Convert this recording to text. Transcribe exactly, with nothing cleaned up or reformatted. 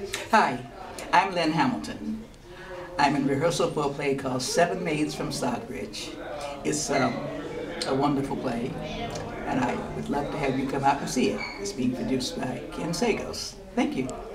Hi, I'm Lynn Hamiton. I'm in rehearsal for a play called Seven Maids from Stockbridge. It's um, a wonderful play, and I would love to have you come out and see it. It's being produced by SAGOES. Thank you.